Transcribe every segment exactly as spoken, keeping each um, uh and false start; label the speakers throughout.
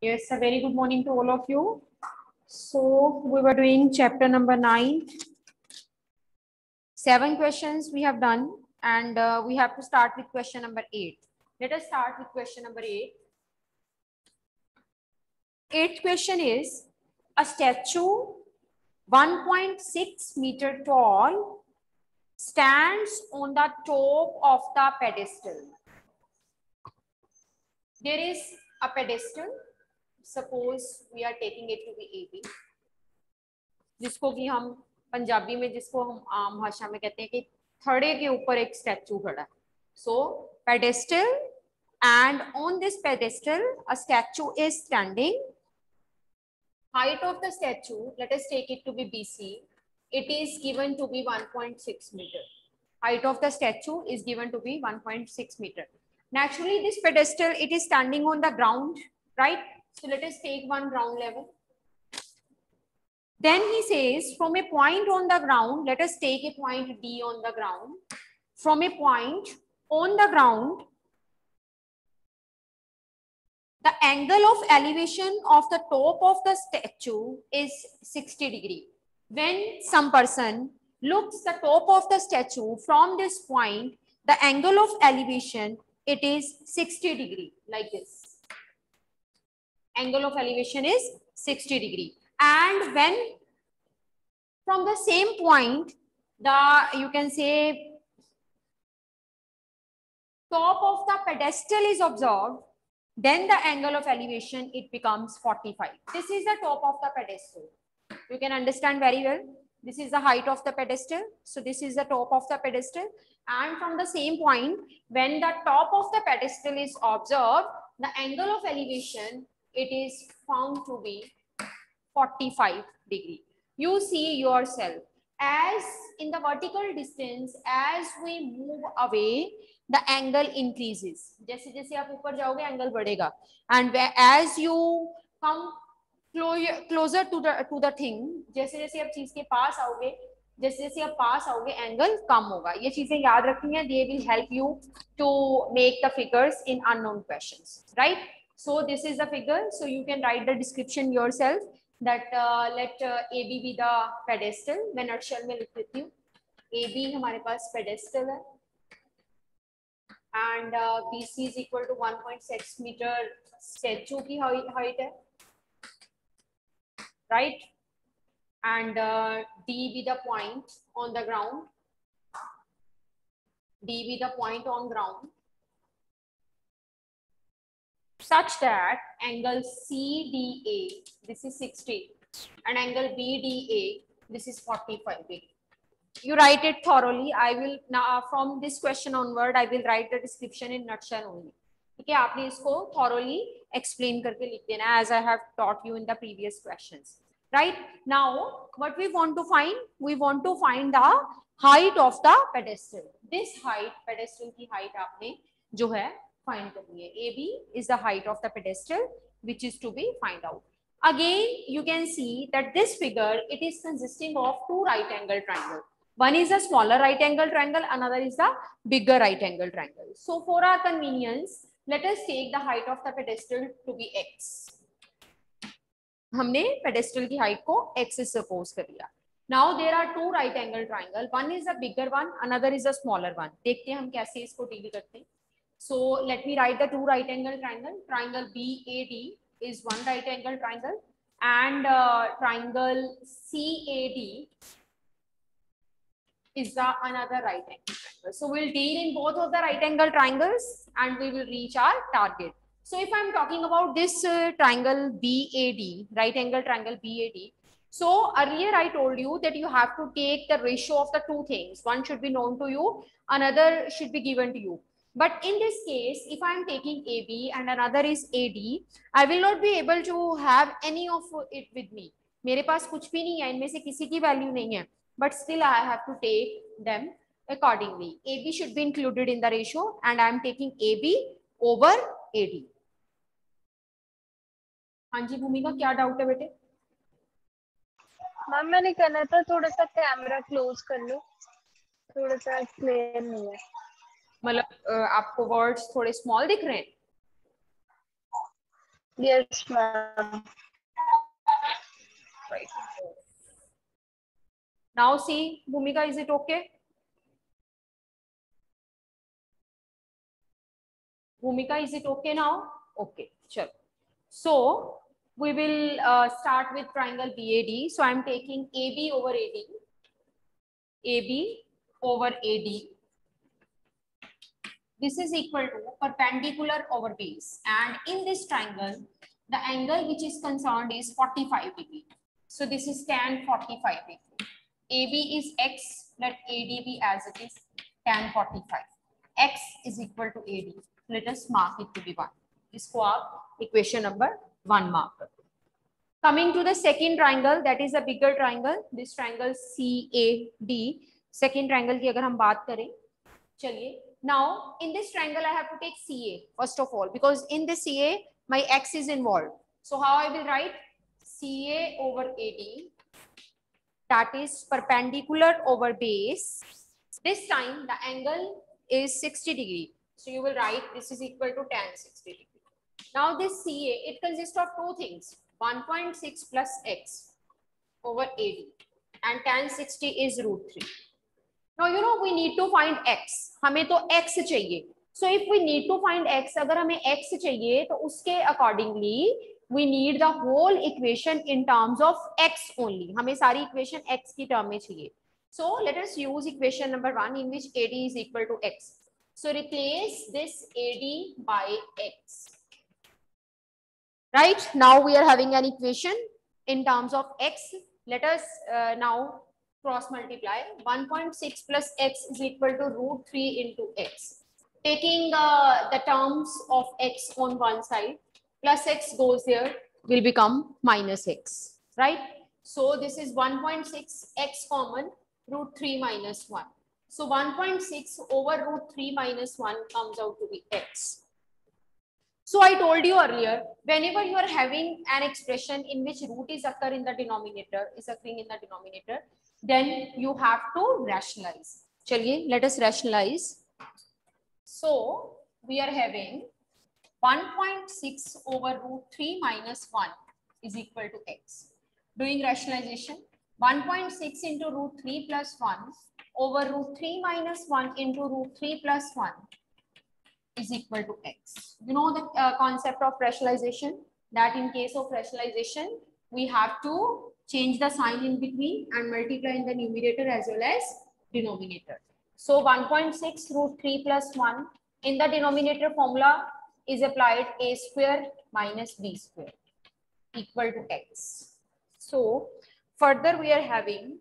Speaker 1: Yes, a very good morning to all of you. So we were doing chapter number nine. Seven questions we have done, and uh, we have to start with question number eight. Let us start with question number eight. Eighth question is, a statue one point six meter tall stands on the top of the pedestal. There is a pedestal. Suppose we are taking it to be A B, जिसको कि हम पंजाबी में जिसको हम आम भाषा में कहते हैं कि थड़े के ऊपर एक स्टैचू खड़ा है. So pedestal, and on this pedestal a statue is standing. Height of the statue, let us take it to be B C. It is given to be one point six meter. Height of the statue is given to be one point six meter. Naturally, this pedestal, it is standing on the ground, right? So let us take one ground level. Then he says, from a point on the ground, let us take a point D on the ground. From a point on the ground, the angle of elevation of the top of the statue is sixty degree. When some person looks the top of the statue from this point, the angle of elevation, it is sixty degree, like this. Angle of elevation is sixty degree. And when from the same point, the, you can say, top of the pedestal is observed, then the angle of elevation, it becomes forty-five. This is the top of the pedestal. You can understand very well. This is the height of the pedestal. So this is the top of the pedestal. And from the same point, when the top of the pedestal is observed, the angle of elevation, it is found to be forty-five degree. You see yourself, as in the vertical distance, as we move away, the angle increases. जैसे जैसे आप ऊपर जाओगे angle बढ़ेगा. And as you come closer to the to the thing, जैसे जैसे आप चीज के पास आओगे, जैसे जैसे आप पास आओगे, एंगल कम होगा. ये चीजें याद रखनी है. They will help you to make the figures in unknown questions, right? So this is the figure. So you can write the description yourself. That uh, let uh, A B be the pedestal. मैं नक्शल में लिख देती हूँ. A B हमारे पास pedestal है. And uh, B C is equal to one point six meter statue की height है, right? And uh, D be the point on the ground. D be the point on ground, such that angle C D A, this is sixty, and angle B D A, this is forty-five degree. You write it thoroughly. I will now, from this question onward, I will write the description in nutshell only. ठीक है, आपने इसको thoroughly explain करके लिख देना, as I have taught you in the previous questions. Right now, what we want to find? We want to find the height of the pedestal. This height, pedestal की height आपने जो है find करनी है. A B is the height of the pedestal, which is to be find out. Again, you can see that this figure, it is consisting of two right angle triangles. One is a smaller right angle triangle, another is the bigger right angle triangle. So for our convenience, let us take the height of the pedestal to be x. हमने pedestal की height को x से suppose कर लिया. Now there are two right angle triangle. One is a bigger one, another is a smaller one. देखते हैं हम कैसे इसको deal करते हैं. So let me write the two right angle triangle. Triangle B A D is one right angle triangle, and uh, triangle C A D is the another right angle triangle. So we'll deal in both of the right angle triangles and we will reach our target. So if I'm talking about this uh, triangle B A D, right angle triangle B A D, so earlier I told you that you have to take the ratio of the two things. One should be known to you, another should be given to you. But in this case, if I am taking A B and another is A D, I will not be able to have any of it with me. मेरे पास कुछ भी नहीं है, इनमें से किसी की value नहीं है. But still I have to take them accordingly. A B should be included in the ratio, and I am taking A B over A D. हाँ जी भूमिका, क्या डाउट है बेटे?
Speaker 2: मैम मैंने कहना था थोड़ा सा कैमरा क्लोज कर लो, थोड़ा सा क्लियर नहीं है.
Speaker 1: मतलब आपको वर्ड्स थोड़े स्मॉल दिख रहे हैं?
Speaker 2: Yes, ma'am.
Speaker 1: Right. Now see, Bhumika, is it okay? Bhumika, is it okay now? Okay, sure. So we will uh, start with triangle B A D. So I'm taking A B over A D, A B over A D. This is equal to perpendicular over base, and in this triangle, the angle which is concerned is forty-five degree. So this is tan forty-five degree. A B is X, let A D be as it is, tan forty-five. X is equal to A D. Let us mark it to be one. This is equation number one marker. Coming to the second triangle, that is a bigger triangle. This triangle C A D. Second triangle की अगर हम बात करें, चलिए. Now in this triangle I have to take C A first of all, because in this C A my X is involved. So how I will write? C A over A D, that is perpendicular over base. This time the angle is sixty degree. So you will write this is equal to tan sixty degree. Now this C A, it consists of two things, one point six plus X over A D, and tan sixty is root three. Now you know we need to find X. हमें तो X चाहिए. So if we need to find X, अगर हमें X चाहिए तो उसके accordingly we need the whole equation in terms of X only. हमें सारी equation X की term में चाहिए. So let us use equation number one in which A D is equal to X. So replace this A D by X. Right, now we are having an equation in terms of X. Let us uh, now cross multiply. One point six plus X is equal to root three into X. Taking uh, the terms of X on one side, plus X goes there, will become minus X, right? So this is one point six X common, root three minus one. So one point six over root three minus one comes out to be X. So I told you earlier, whenever you are having an expression in which root is occur in the denominator, is occurring in the denominator, then you have to rationalize. Chaliye, let us rationalize. So we are having one point six over root three minus one is equal to X. Doing rationalization, one point six into root three plus one over root three minus one into root three plus one is equal to X. You know the uh, concept of rationalization, that in case of rationalization, we have to change the sign in between and multiply in the numerator as well as denominator. So one point six root three plus one in the denominator formula is applied A square minus B square equal to X. So further we are having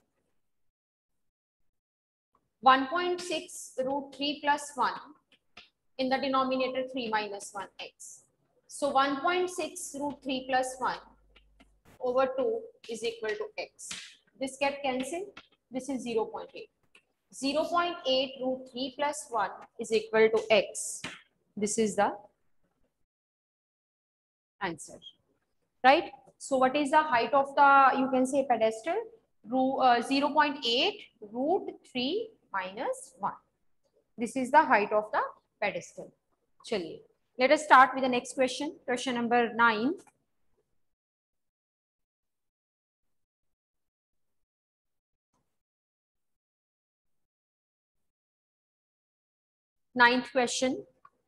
Speaker 1: one point six root three plus one in the denominator three minus one X. So one point six root three plus one over two is equal to X. This get cancelled. This is zero point eight. zero point eight root three plus one is equal to X. This is the answer, right? So what is the height of the, you can say, pedestal? Uh, zero point eight root three minus one. This is the height of the pedestal. Chaliye. Let us start with the next question. Question number nine. Ninth question.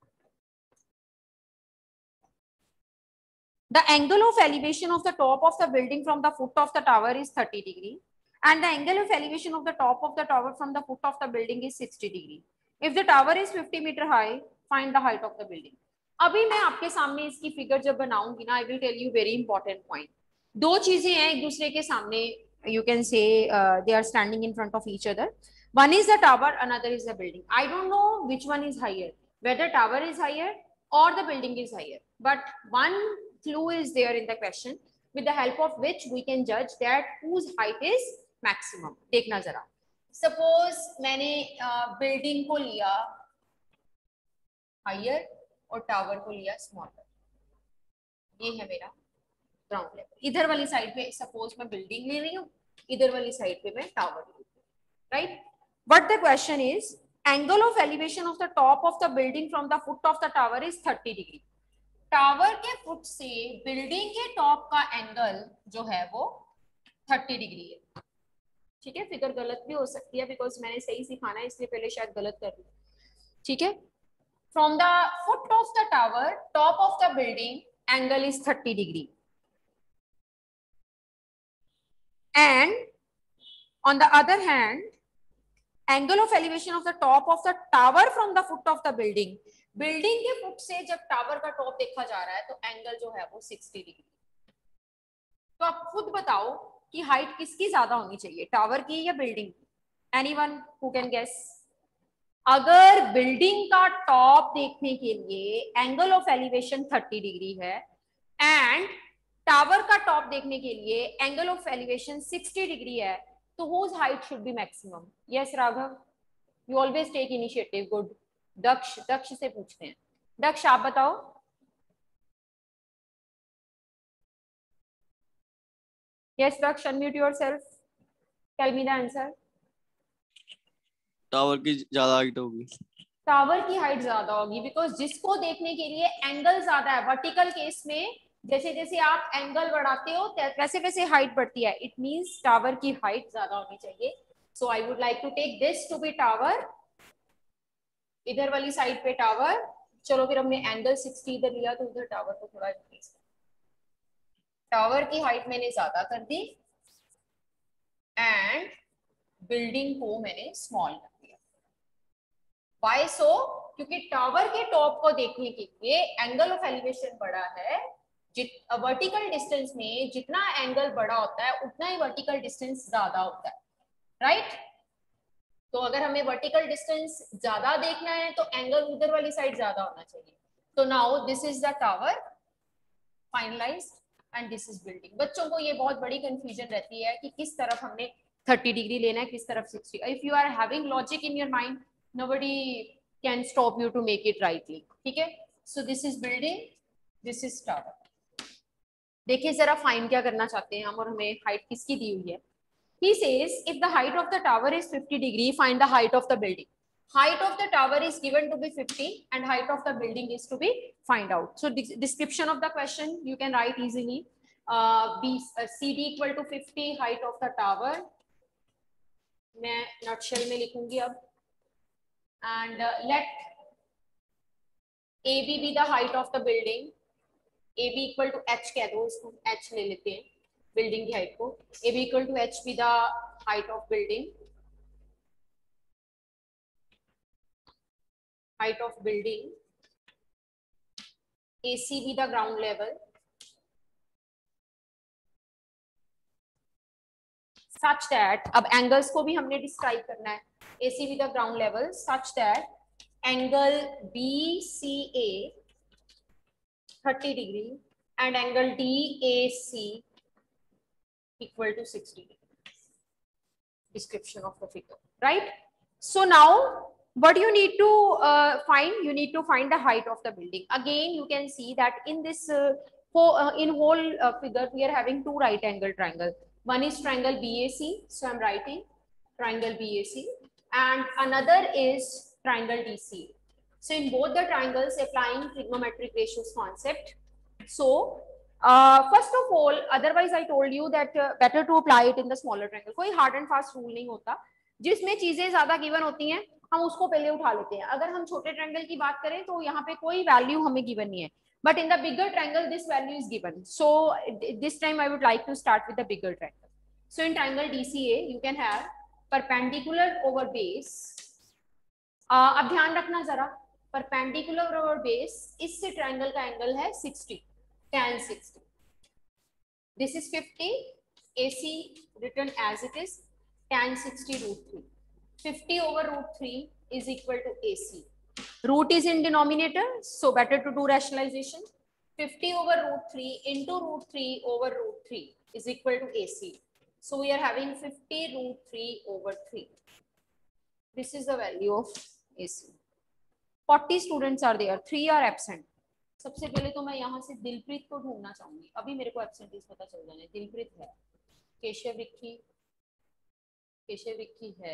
Speaker 1: The angle of elevation of the top of the building from the foot of the tower is thirty degree, and the angle of elevation of the top of the tower from the foot of the building is sixty degree. If the tower is fifty meter high, find the height of the building. अभी मैं आपके सामने इसकी figure जब बनाऊंगी ना, I will tell you very important point. दो चीजें हैं एक दूसरे के सामने, you can say uh, they are standing in front of each other. One is the tower, another is the building. I don't know which one is higher, whether tower is higher or the building is higher. But one clue is there in the question, with the help of which we can judge that whose height is maximum. देखना जरा. Suppose मैंने building uh, को लिया higher और tower को लिया smaller. ये है मेरा ग्राउंड लेवल. इधर वाली साइड पे सपोज मैं बिल्डिंग ले रही हूँ, इधर वाली साइड पे मैं टावर ले रही हूँ, right? But the question is, angle of elevation of the top of the building from the foot of the tower is thirty degree. Tower के फुट से बिल्डिंग के टॉप का एंगल जो है वो थर्टी डिग्री है। ठीक है, फिगर गलत भी हो सकती है बिकॉज मैंने सही सिखाना है इसलिए पहले शायद गलत कर दी। ठीक है, from the foot of the tower top of the building angle is thirty degree and on the other hand angle of elevation of the top of the tower from the foot of the building, building के foot से जब tower का top देखा जा रहा है तो angle जो है वो सिक्सटी डिग्री। तो आप खुद बताओ कि हाइट किसकी ज्यादा होनी चाहिए, टावर की या बिल्डिंग की? Anyone who can guess? अगर बिल्डिंग का टॉप देखने के लिए angle of elevation thirty degree है एंड टावर का टॉप देखने के लिए angle of elevation sixty degree है, तो whose height should be maximum? Yes, Raghav, you always take initiative. Good. दक्ष, दक्ष से पूछते हैं। दक्ष आप बताओ। Yes, Daksh, unmute yourself. Tell me the answer.
Speaker 3: Tower की ज्यादा हाइट होगी।
Speaker 1: टावर की हाइट ज्यादा होगी बिकॉज जिसको देखने के लिए एंगल ज्यादा है, वर्टिकल केस में जैसे जैसे आप एंगल बढ़ाते हो वैसे वैसे हाइट बढ़ती है। इट मींस टावर की हाइट ज्यादा होनी चाहिए। So I would like to take this to be tower, इधर वाली साइड पे टावर। चलो फिर हमने एंगल सिक्सटी इधर लिया तो उधर टावर को थोड़ा इंक्रीज, टावर की हाइट मैंने ज्यादा कर दी एंड बिल्डिंग को मैंने स्मॉल कर दिया। Why so? क्योंकि टावर के टॉप को देखने के लिए एंगल ऑफ एलिवेशन बड़ा है। वर्टिकल डिस्टेंस में जितना एंगल बड़ा होता है उतना ही वर्टिकल डिस्टेंस ज्यादा होता है, राइट right? तो अगर हमें वर्टिकल डिस्टेंस ज्यादा देखना है तो एंगल उधर वाली साइड ज्यादा होना चाहिए। तो now this is the tower finalised and this is building. बच्चों को ये बहुत बड़ी कंफ्यूजन रहती है कि किस तरफ हमने थर्टी डिग्री लेना है, किस तरफ sixty. If you are having logic in your mind, nobody can stop you to make it rightly. ठीक है, so this is building, this is tower. देखिए जरा फाइंड क्या करना चाहते हैं हम और हमें हाइट किसकी दी हुई है। He says if the height of the tower is fifty degree, find the height of the building. Height of the tower is given to be fifty and height of the building is to be find out. So description of the question you can write easily. Uh, B, uh, C D equal to fifty, height of the tower. मैं nutshell में लिखूंगी अब। And uh, let A B be the height of the building. A B equal to H कह दो, इसको H ले लेते हैं बिल्डिंग की हाइट को। A B equal to H be the height of building. Height of building. A C be the ground level. Such that अब angles को भी हमने describe करना है। A C be the ground level such that angle B C A thirty degree and angle D A C equal to sixty degree. Description of the figure, right? So now what you need to uh, find, you need to find the height of the building. Again you can see that in this uh, whole, uh, in whole uh, figure we are having two right angle triangle. One is triangle B A C, so I'm writing triangle B A C, and another is triangle D C. So in both the triangles applying trigonometric ratios concept. So uh, first of all, otherwise I told you that uh, better to apply it in the smaller triangle. कोई hard and fast rule नहीं होता, जिसमें चीजें ज्यादा given होती हैं हम उसको पहले उठा लेते हैं। अगर हम छोटे ट्रायंगल की बात करें तो यहाँ पे कोई वैल्यू हमें गिवन नहीं है, but in the bigger triangle this value is given. So this time I would like to start with the bigger triangle. So in triangle D C A you can have perpendicular over base. uh, अब ध्यान रखना जरा, perpendicular over base, इससे triangle का angle है sixty, tan sixty. This is fifty, A C written as it is, tan sixty root three. fifty over root three is equal to A C. Root is in denominator, so better to do rationalization. fifty over root three into root three over root three is equal to A C. So we are having fifty root three over three. This is the value of A C. forty students are there, three are absent. सबसे पहले तो मैं यहाँ से दिलप्रीत को ढूंढना चाहूंगी। अभी मेरे को एब्सेंटीज पता चल जाने। दिलप्रीत है, केशव विक्की, केशव विक्की है,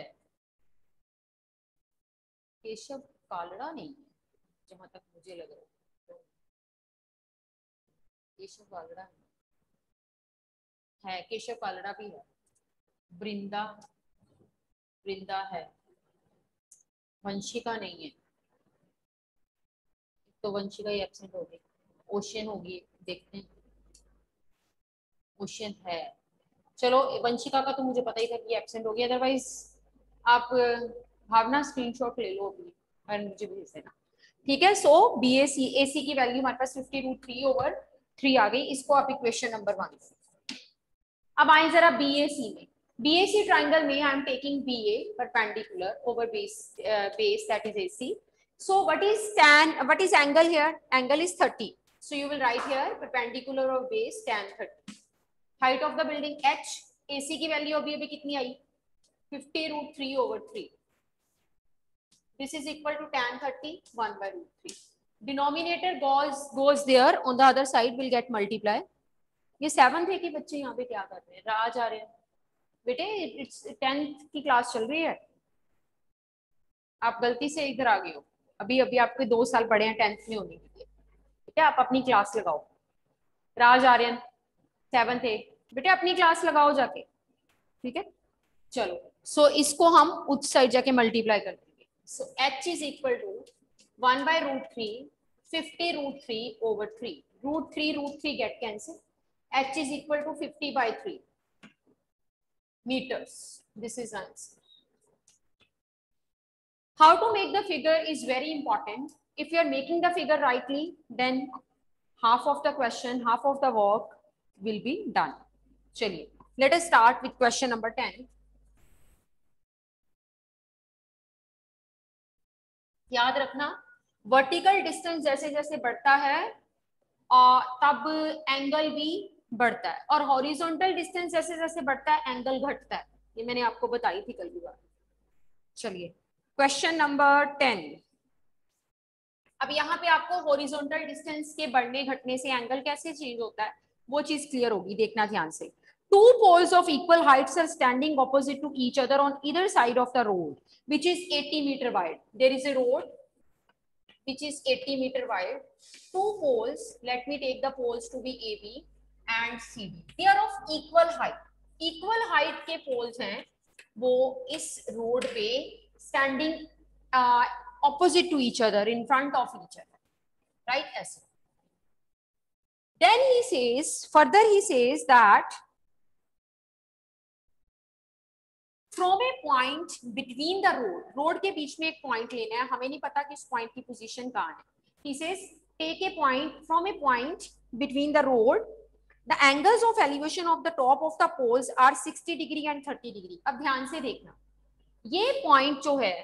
Speaker 1: केशव कालड़ा नहीं है जहां तक मुझे लग रहा है। केशव कालड़ा है, केशव कालड़ा भी है, वृंदा वृंदा है, वंशिका नहीं है, तो वंशिका ही एब्सेंट होगी। ओशियन होगी, देखते हैं, ओशियन है। चलो वंशिका का तो मुझे पता ही था कि एब्सेंट होगी, अदरवाइज आप भावना स्क्रीनशॉट ले लो अभी और मुझे भेज देना, ठीक है। सो बी ए सी ए सी की वैल्यू हमारे पास fifty root three over three आ गई। इसको आप इक्वेशन नंबर वन। अब आए जरा बी ए सी में। बी ए सी ट्राइंगल में I am taking B A perpendicular over base base that is A C. So what is tan, what is angle here? Angle is thirty. So you will write here perpendicular of base tan thirty. Height of the building h, ac की value अभी अभी कितनी आई? fifty root three over three. This is equal to tan thirty, one by root three. Denominator goes goes there, on the other side will get multiply. ये seventh है कि बच्चे यहाँ पे क्या कर रहे हैं? राज आ रहे हैं बेटे, इट्स टेंथ की क्लास चल रही है, आप गलती से इधर आ गए हो। अभी अभी आपके दो साल पढ़े हैं टेंथ में होने के लिए, ठीक है। आप अपनी क्लास लगाओ। राज आर्यन सेवंथ ए, बेटे अपनी क्लास लगाओ जाके, ठीक है। चलो सो so, इसको हम उस साइड जाके मल्टीप्लाई कर देंगे। सो H is equal to one by root three, fifty root three over three, root three root three get cancel, H is equal to fifty by three meters. This is answer. How to make the figure is very important. If you are making the figure rightly, then half of the question, half of the work will be done. चलिए, let us start with question number ten. याद रखना, vertical distance जैसे जैसे बढ़ता है और तब angle भी बढ़ता है, और हॉरिजॉन्टल डिस्टेंस जैसे जैसे बढ़ता है एंगल घटता है। ये मैंने आपको बताई थी कल की बार। चलिए क्वेश्चन नंबर टेन। अब यहाँ पे आपको हॉरिजॉन्टल डिस्टेंस के बढ़ने घटने से एंगल कैसे चेंज होता है वो चीज क्लियर होगी, देखना ध्यान से। Two poles of equal heights are standing opposite to each other on either side of the road which is eighty metre wide. There is a road which is eighty meter wide. Two poles, let me take the poles to be A B and C D. They are of equal height. Equal height के poles हैं, वो इस road पे standing uh, opposite to each other, in front of each other, right? ऐसे. Then he says, further he says that from a point between the road, road के बीच में एक point लेना है, हमें नहीं पता कि इस point की position कहाँ है. He says take a point from a point between the road, the angles of elevation of the top of the poles are sixty degree and thirty degree. अब ध्यान से देखना, ये point जो है,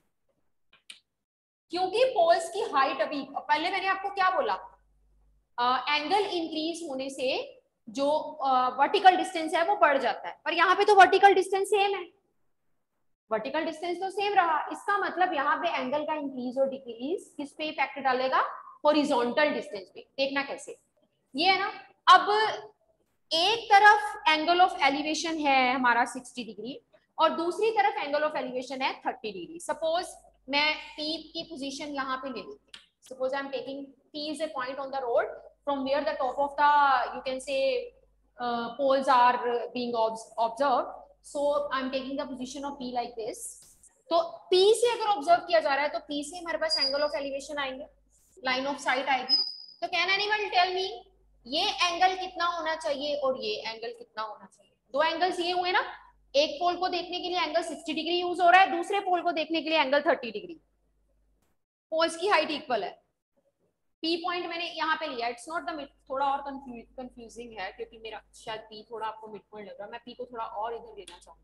Speaker 1: क्योंकि poles की height अभी, पहले मैंने आपको क्या बोला, एंगल uh, इंक्रीज होने से जो वर्टिकल uh, डिस्टेंस है वो बढ़ जाता है, पर यहाँ पे तो वर्टिकल डिस्टेंस सेम है, वर्टिकल डिस्टेंस तो सेम रहा। इसका मतलब यहाँ पे एंगल का इंक्रीज और डिक्रीज किस पे इफेक्ट डालेगा? हॉरिजॉन्टल डिस्टेंस पे। देखना कैसे, ये है ना, अब एक तरफ एंगल ऑफ एलिवेशन है हमारा sixty डिग्री और दूसरी तरफ एंगल ऑफ एलिवेशन है thirty डिग्री। सपोज मैं P की पोजीशन यहाँ पे ले लेती हूँ। Suppose I am taking P is a point on the road from where the top of the, you can say, uh, poles are being observed. So I am taking the position of P like this. तो P से अगर observe किया जा रहा है तो P से हमारे पास एंगल ऑफ एलिवेशन आएंगे, लाइन ऑफ साइट आएगी। तो कैन एनीवन टेल मी ये एंगल कितना होना चाहिए और ये एंगल कितना होना चाहिए? दो एंगल्स ये हुए ना, एक पोल को देखने के लिए एंगल sixty डिग्री यूज हो रहा है, दूसरे पोल को देखने के लिए एंगल thirty डिग्री। पोल्स की हाइट इक्वल है। P पॉइंट मैंने यहाँ पे लिया, इट्स नॉट द मिड, थोड़ा और कंफ्यूजिंग है क्योंकि मेरा शायद P थोड़ा आपको मिड पॉइंट लग रहा है, मैं P को थोड़ा और इधर लेना चाहूंगा।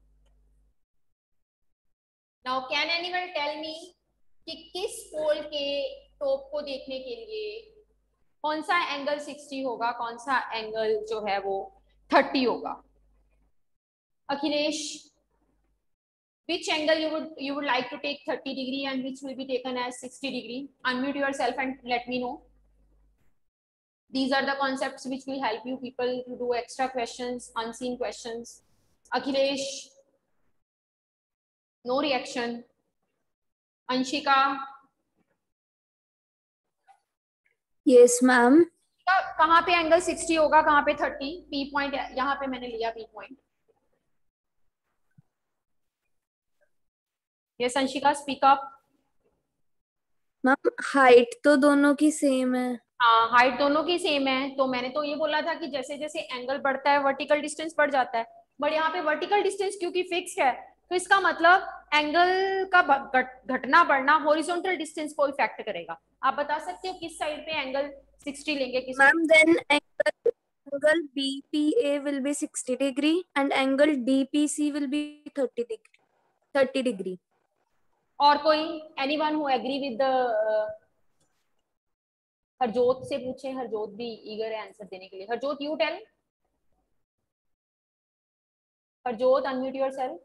Speaker 1: Now can anyone tell me कि किस पोल के टॉप को देखने के लिए कौन सा एंगल sixty होगा, कौन सा एंगल जो है वो thirty होगा? Akhilesh, which angle you would you would like to take thirty degree and which will be taken as sixty degree? Unmute yourself and let me know. These are the concepts which will help you people to do extra questions, unseen questions. Akhilesh, no reaction. Anshika,
Speaker 2: yes ma'am.
Speaker 1: कहाँ पे angle sixty होगा, कहाँ पे thirty? P point यहाँ पे मैंने लिया P point. ये Sanshika speak up.
Speaker 3: Ma'am height तो दोनों की सेम है।
Speaker 1: हाँ हाइट दोनों की सेम है, तो मैंने तो ये बोला था कि जैसे जैसे एंगल बढ़ता है वर्टिकल डिस्टेंस बढ़ जाता है, बट यहाँ पे वर्टिकल डिस्टेंस क्योंकि फिक्स्ड है तो इसका मतलब एंगल का घटना बढ़ना हॉरिजॉन्टल डिस्टेंस को इफेक्ट करेगा। आप बता सकते हो किस साइड पे एंगल सिक्सटी लेंगे? किस
Speaker 3: ma'am then angle angle B P A will be sixty degree and angle D P C will be thirty degree thirty degree.
Speaker 1: और कोई anyone who agree with Harjot से पूछे? हरजोत भी ईगर है आंसर देने के लिए। Harjot you tell. Harjot unmute yourself.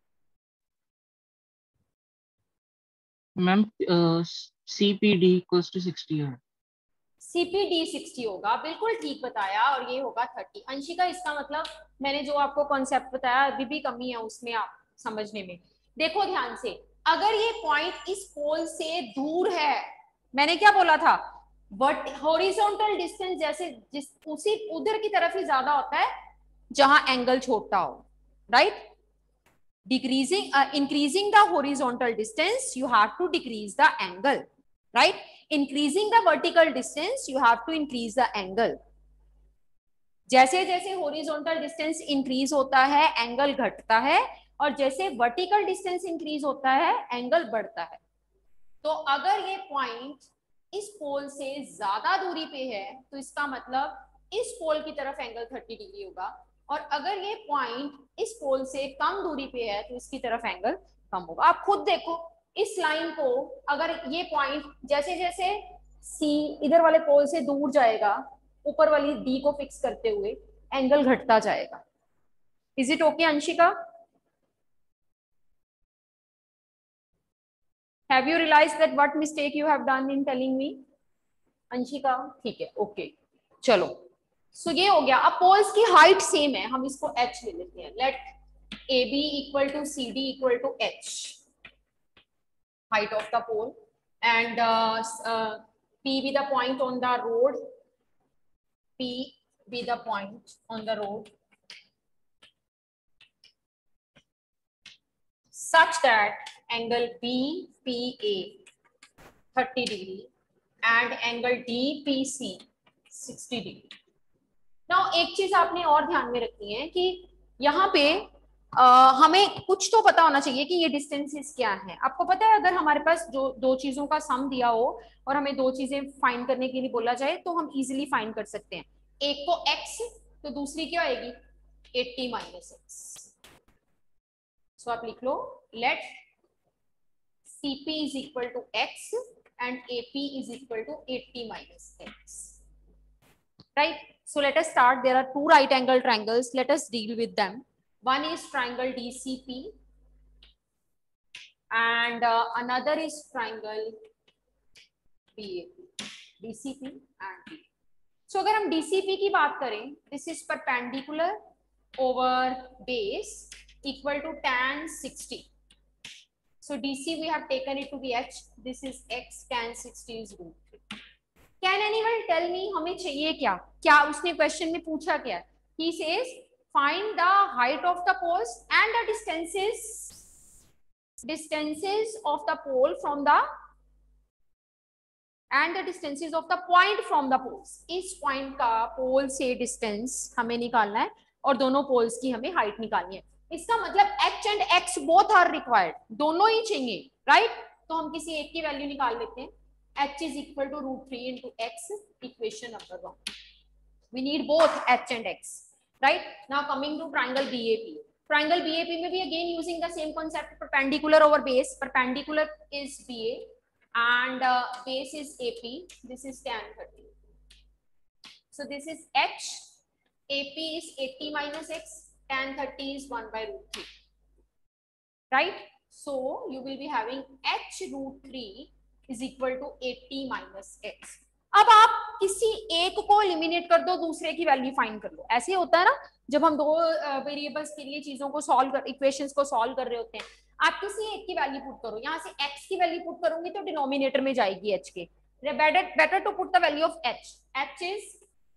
Speaker 4: Ma'am C P D equals to sixty है।
Speaker 1: C P D सिक्सटी होगा, बिल्कुल ठीक बताया, और ये होगा थर्टी। अंशिका इसका मतलब मैंने जो आपको कॉन्सेप्ट बताया अभी भी कमी है उसमें आप समझने में। देखो ध्यान से, अगर ये पॉइंट इस पोल से दूर है, मैंने क्या बोला था, बट हॉरिजॉन्टल डिस्टेंस जैसे जिस उसी उधर की तरफ ही ज्यादा होता है जहां एंगल छोटा हो, right? Decreasing, uh, increasing the horizontal distance, you have to decrease the angle, right? Increasing the vertical distance, you have to increase the angle. जैसे जैसे horizontal distance increase होता है, angle घटता है, और जैसे vertical distance increase होता है, angle बढ़ता है। तो अगर ये point इस पोल से ज्यादा दूरी पे है, तो इसका मतलब इस पोल की तरफ एंगल थर्टी डिग्री होगा, और अगर ये पॉइंट इस पोल से कम दूरी पे है तो इसकी तरफ एंगल कम होगा। आप खुद देखो इस लाइन को, अगर ये पॉइंट जैसे जैसे सी इधर वाले पोल से दूर जाएगा, ऊपर वाली डी को फिक्स करते हुए एंगल घटता जाएगा। Is it okay Anshika? Have you realize that what mistake you have done in telling me? Anshika ठीक है, ओके चलो। सो so, ये हो गया। अब पोल्स की हाइट सेम है, हम इसको h ले लेते हैं। Let A B equal to C D equal to h, height of the pole, and p be the point on the road, p be the point on the road such that angle B P A thirty degree and angle D P C sixty degree. Now एक चीज आपने और ध्यान में रखनी है कि यहाँ पे आ, हमें कुछ तो पता होना चाहिए कि ये डिस्टेंसेस क्या है। आपको पता है अगर हमारे पास जो दो चीजों का सम दिया हो और हमें दो चीजें फाइंड करने के लिए बोला जाए तो हम इजीली फाइंड कर सकते हैं। एक तो x, तो दूसरी क्या आएगी? अस्सी माइनस एक्स। सो आप लिख लो, let C P is equal to x and A P is equal to अस्सी minus x. Right? So let us start. There are two right angle triangles. Let us deal with them. One is triangle D C P and uh, another is triangle B A P. D C P and B A P. So अगर हम D C P की बात करें, this is perpendicular over base equal to tan sixty. So D C we have taken it to be h. This is x, tan sixty is root three. Can anyone tell me हमें चाहिए क्या? क्या उसने question में पूछा क्या? He says find the height of the poles and the distances distances of the pole from the and the distances of the point from the poles. इस point का पोल से डिस्टेंस हमें निकालना है और दोनों पोल्स की हमें हाइट निकालनी है। इसका मतलब h and x both are required, दोनों ही चाहिए, राइट right? तो हम किसी एक की वैल्यू निकाल लेते हैं। h is equal to root three into x, equation number one. We need both h and x, right? Now coming to triangle B A P. Triangle B A P में भी again using the same concept, perpendicular over base. Perpendicular is B A and uh, base is A P. This is tan thirty. So this is h. A P is eighty minus x. Tan thirty is one by root three. Right? So you will be having h root three is equal to eighty minus x. अब आप किसी एक को eliminate कर दो, दूसरे की value find कर लो। ऐसे होता है ना जब हम दो वेरिएबल्स के लिए चीजों को सॉल्व कर इक्वेशंस को सॉल्व कर रहे होते हैं। आप किसी एक की वैल्यू पुट करो, यहाँ से x की वैल्यू पुट करोगे तो डिनोमिनेटर में जाएगी h के। Better better to put the value of h. h is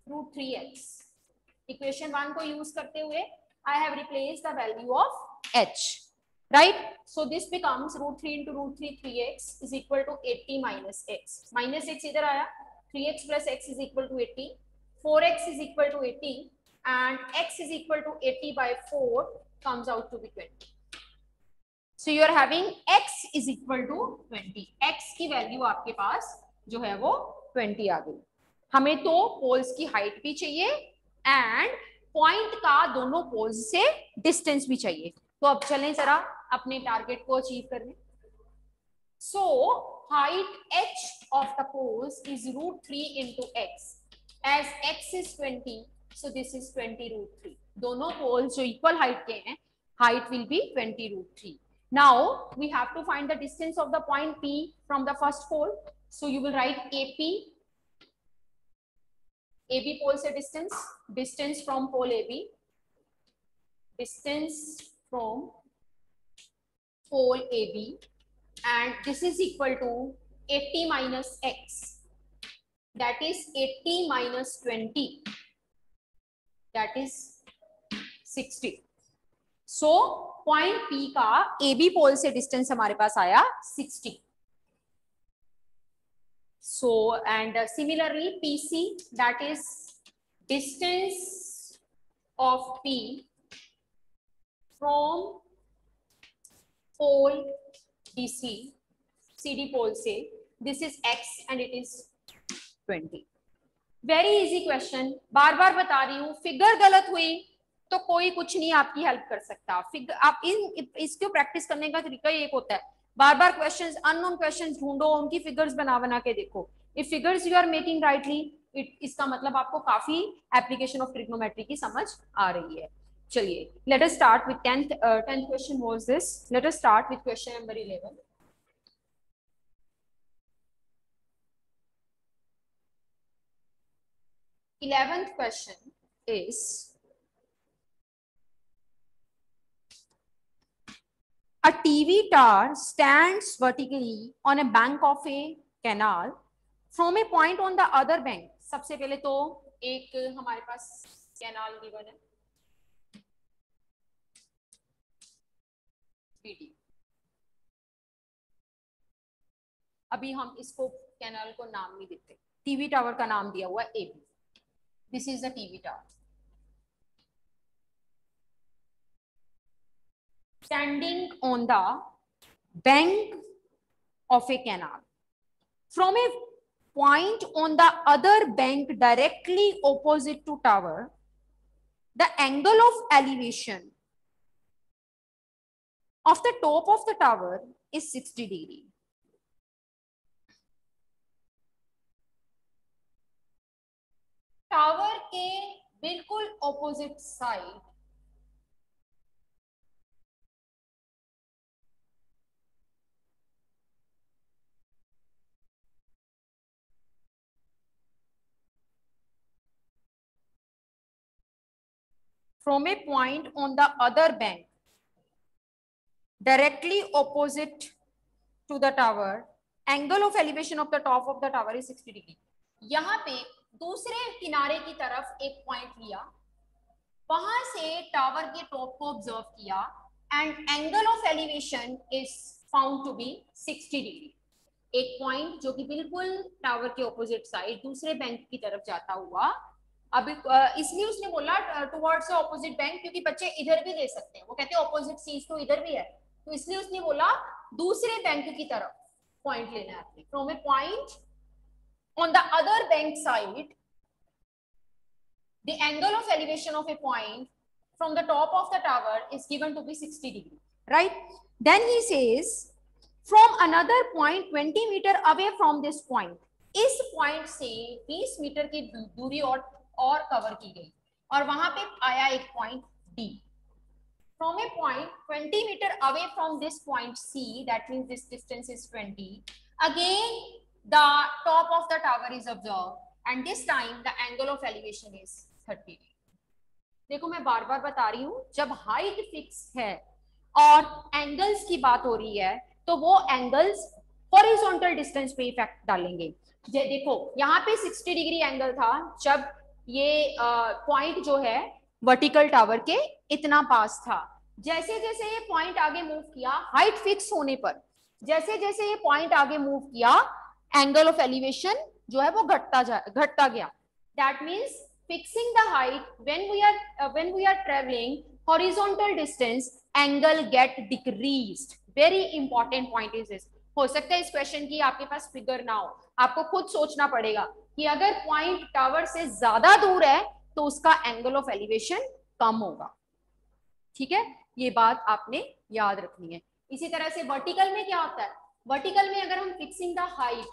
Speaker 1: root three x. Equation one को यूज करते हुए I have replaced the value of h, right? So this becomes root three into root three, three x is equal to eighty minus x. Minus x इधर आया, three x plus x is equal to eighty, four x is equal to eighty, and x is equal to eighty by four comes out to be twenty. So you are having x is equal to twenty. x की value आपके पास जो है वो twenty आ गई. हमें तो poles की हाइट भी चाहिए एंड पॉइंट का दोनों पोल्स से डिस्टेंस भी चाहिए. तो अब चलें जरा अपने टारगेट को अचीव करने. So height h of the poles is root three into x. As x is twenty, so this is twenty root three. दोनों पोल्स जो इक्वल हाइट के हैं, height will be twenty root three. Now we have to find the distance of the point P from the first pole. So you will write A P. A B pole से distance, distance from pole A B, distance from pole A B, and this is equal to eighty minus x, that is eighty minus twenty, that is sixty. So point P का A B pole से distance हमारे पास आया sixty. So and uh, similarly P C, that is distance of P from pole D C, C D pole से, this is x and it is twenty. Very easy question. बार बार बता रही हूँ, figure गलत हुई तो कोई कुछ नहीं आपकी हेल्प कर सकता. फिगर आप इन इसको प्रैक्टिस करने का तरीका एक होता है, बार बार क्वेश्चंस, अननोन क्वेश्चंस ढूंढो, उनकी फिगर्स बना बना के देखो. If figures you are making rightly, it इसका मतलब आपको काफी एप्लीकेशन ऑफ ट्रिग्नोमेट्री की समझ आ रही है. चलिए, let us start with tenth tenth question was this. Let us start with question number eleven. eleventh question is, a T V tower stands vertically on a bank of a canal from a point on the other bank. सबसे पहले तो एक हमारे पास canal given है P D. अभी हम इसको कैनाल को नाम नहीं देते, टीवी टावर का नाम दिया हुआ A B. This is the T V tower. Standing on the bank of a canal. From a point on the other bank directly opposite to tower, the angle of elevation of the top of the tower is sixty degree. Tower के बिल्कुल opposite side from a point on the other bank directly opposite to the tower, angle of elevation of the top of the tower is sixty degree. यहाँ पे दूसरे किनारे की तरफ एक point लिया, वहां से टावर के टॉप को ऑब्जर्व किया and angle of elevation is found to be sixty degree. एक पॉइंट जो कि बिल्कुल टावर के ऑपोजिट साइड दूसरे बैंक की तरफ जाता हुआ. अभी इसलिए उसने बोला टुवर्ड्स द ऑपोजिट बैंक, क्योंकि बच्चे इधर भी ले सकते हैं, वो कहते हैं ऑपोजिट सीज तो इधर भी है, तो इसलिए उसने बोला दूसरे बैंक की तरफ पॉइंट लेना है आपने. From a point on the other bank side, the angle of elevation of a point from the top of the tower is given to be sixty degree, right? Then he says from another point twenty meter away from this point, इस point से बीस metre की दूरी और और cover की गई और वहां पे आया एक point D. From a point twenty meter away from this point C, that means this distance is twenty. Again the top of the tower is observed and this time the angle of elevation is thirty. देखो मैं बार बार बता रही हूँ, जब height fix है और angles की बात हो रही है तो वो एंगल्स हॉरिजॉन्टल डिस्टेंस पे इफेक्ट डालेंगे. देखो यहाँ पे सिक्सटी डिग्री एंगल था जब ये पॉइंट uh, जो है वर्टिकल टावर के इतना पास था। जैसे जैसे ये पॉइंट आगे मूव किया, हाइट फिक्स होने पर जैसे जैसे ये पॉइंट आगे मूव किया, एंगल ऑफ एलिवेशन जो है वो घटता जा घटता गया। That means fixing the height when we are when we are travelling horizontal distance, angle get decreased. Very important point is this. हो सकता है इस क्वेश्चन की आपके पास फिगर ना हो, आपको खुद सोचना पड़ेगा कि अगर पॉइंट टावर से ज्यादा दूर है तो उसका एंगल ऑफ एलिवेशन कम होगा। ठीक है, ये बात आपने याद रखनी है। इसी तरह से वर्टिकल में क्या होता है, वर्टिकल में अगर हम फिक्सिंग द हाइट,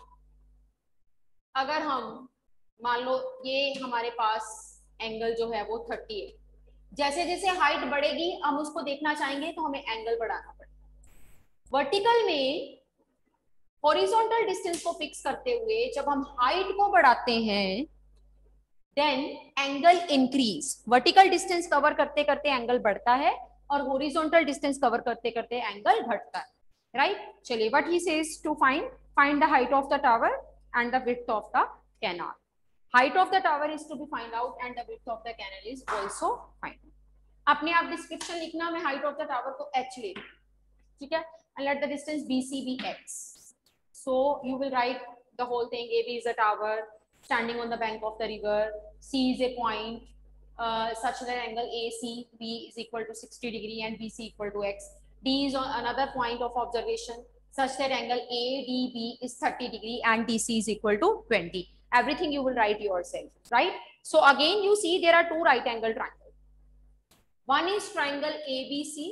Speaker 1: अगर हम मान लो ये हमारे पास एंगल जो है वो थर्टी है, जैसे जैसे हाइट बढ़ेगी हम उसको देखना चाहेंगे तो हमें एंगल बढ़ाना पड़ेगा। वर्टिकल में हॉरिजॉन्टल डिस्टेंस को फिक्स करते हुए जब हम हाइट को बढ़ाते हैं then angle increase. Vertical distance cover करते करते एंगल बढ़ता है और हॉरिजॉन्टल डिस्टेंस कवर करते करते एंगल घटता है, राइट। चलिए, what he says to find find the height of the tower and the width of the canal. Height of the tower is to be find out and the width of the canal is also find. अपने आप description लिखना, मैं height of the tower को h ले, ठीक है, and let the distance B C be x. So you will write the whole thing. A B is a tower standing on the bank of the river. C is a point uh, such that angle A C B is equal to sixty degree and B C equal to x. D is on another point of observation such that angle A D B is thirty degree and D C is equal to twenty. Everything you will write yourself, right? So again you see there are two right angle triangles. One is triangle A B C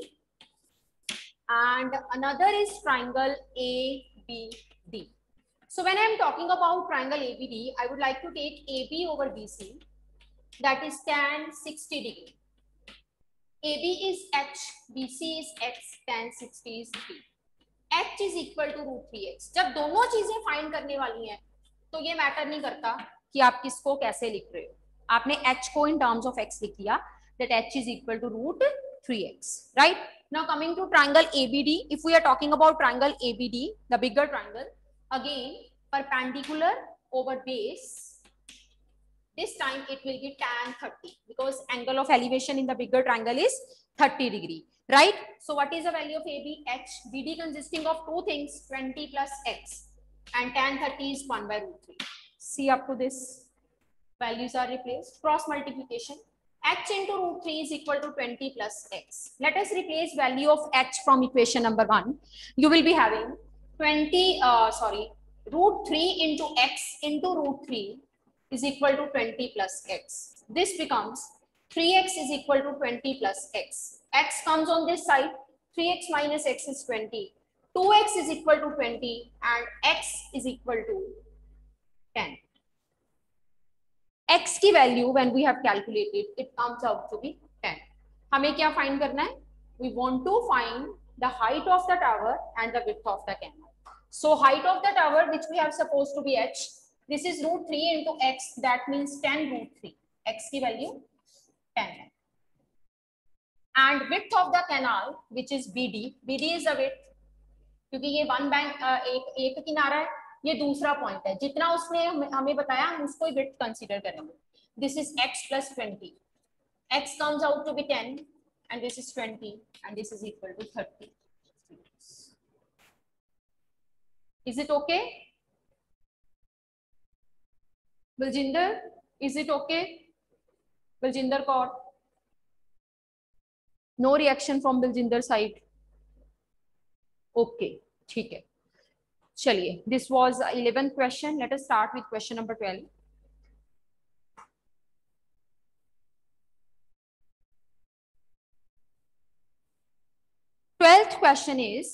Speaker 1: and another is triangle A B D. So when I am talking about triangle A B D, I would like to take A B over B C, that is tan sixty degree. A B is h, B C is x, tan sixty is b. H is equal to root three x. जब दोनों चीजें find करने वाली हैं तो ये matter नहीं करता कि आप किसको कैसे लिख रहे हो, आपने h को in terms of x लिख लिया, that h is equal to root three x, right? Now coming to triangle A B D, if we are talking about triangle A B D, the bigger triangle, again perpendicular over base, this time it will be tan thirty because angle of elevation in the bigger triangle is thirty degree, right? So what is the value of A B? H. B D consisting of two things, twenty plus x, and tan thirty is one by root three. See up to this, values are replaced, cross multiplication. H into root three is equal to twenty plus x. Let us replace value of h from equation number one. You will be having twenty, uh, sorry, root three into x into root three is equal to twenty plus x. This becomes three x is equal to twenty plus x. X comes on this side, three x minus x is twenty. two x is equal to twenty and x is equal to ten. x की value when we have calculated it comes out to be ten. हमें क्या find करना है? We want to find the height of the tower and the width of the canal. So height of the tower which we have supposed to be h, this is root three into x, that means ten root three. x की value ten है. And width of the canal which is B D, B D is the width, क्योंकि ये one bank एक एक किनारा है, ये दूसरा पॉइंट है, जितना उसने हमें बताया हम उसको ही विड्थ कंसीडर करेंगे. This is x plus twenty. X comes out to be ten and this is twenty and this is equal to thirty. Is it okay? Baljinder, is it okay? Baljinder Kaur. No reaction from Baljinder side. Okay, ठीक है. चलिए, this was eleventh question. Let us start with question number twelve. Twelfth question is,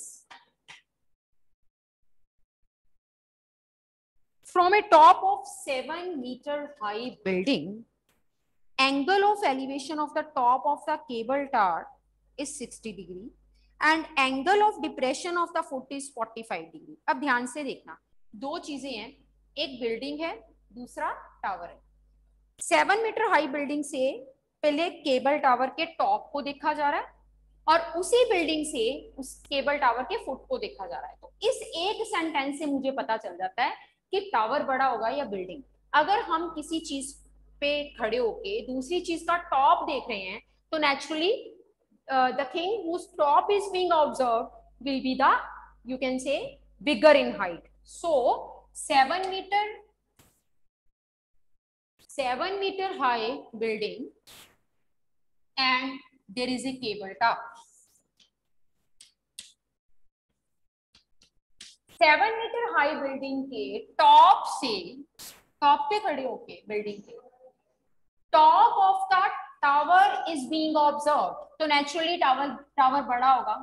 Speaker 1: from a top of seven meter high building, angle of elevation of the top of the cable tower is sixty degree. And angle of depression of the foot is forty-five degree. अब ध्यान से देखना, दो चीजें हैं, एक building है, दूसरा टावर है. सेवन मीटर हाई बिल्डिंग से पहले केबल टावर के टॉप को देखा जा रहा है और उसी बिल्डिंग से उस केबल टावर के फुट को देखा जा रहा है. तो इस एक सेंटेंस से मुझे पता चल जाता है कि टावर बड़ा होगा या बिल्डिंग. अगर हम किसी चीज पे खड़े होके दूसरी चीज का टॉप देख रहे हैं, तो naturally the thing whose top is being observed will be the, you can say, bigger in height. So seven meter seven meter high building and there is a cable tower. Seven metre high building के top से, top पे खड़े होके building के top of the tower is being observe, तो naturally tower tower बड़ा होगा।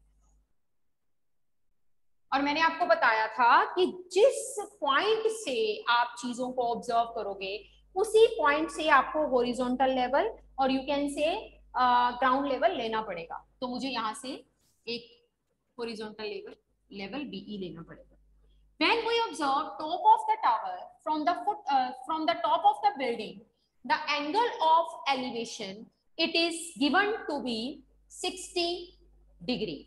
Speaker 1: और मैंने आपको बताया था कि जिस पॉइंट से आप चीजों को ऑब्जर्व करोगे उसी पॉइंट से आपको हॉरिजॉन्टल लेवल और you can say ground level लेना पड़ेगा। तो मुझे यहाँ से एक horizontal level level B E लेना पड़ेगा। When we observe top of the tower from the foot uh, from the top of the building, the angle of elevation it is given to be sixty degree.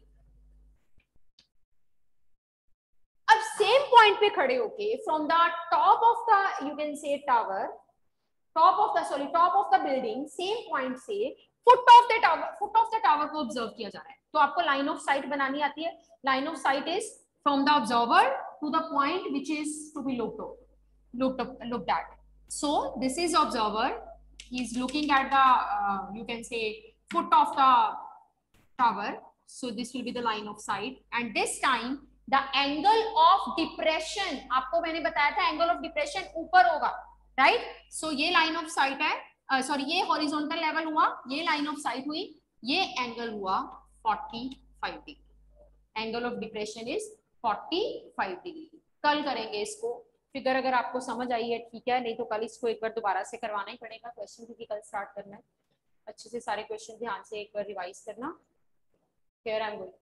Speaker 1: अब same point पे खड़े होके from the top of the you can say tower, top of the sorry top of the building, same point से foot of the tower foot of the tower को observe किया जा रहा है। तो आपको लाइन ऑफ साइट बनानी आती है। Line of sight is from the observer to the point which is to be looked looked at. So this is observer, he is looking at the uh, you can say foot of the tower, so this will be the line of sight and this time the angle of depression, आपको मैंने बताया था angle of depression ऊपर होगा, right right? So ये line of sight है, sorry uh, ये horizontal level हुआ, ये लाइन ऑफ साइट हुई, ये एंगल हुआ forty-five degree. Angle of depression is forty-five degree. कल करेंगे इसको, फिगर अगर आपको समझ आई है ठीक है, नहीं तो कल इसको एक बार दोबारा से करवाना ही पड़ेगा क्वेश्चन, क्योंकि कल स्टार्ट करना है। अच्छे से सारे क्वेश्चन ध्यान से एक बार रिवाइज करना। Here I am going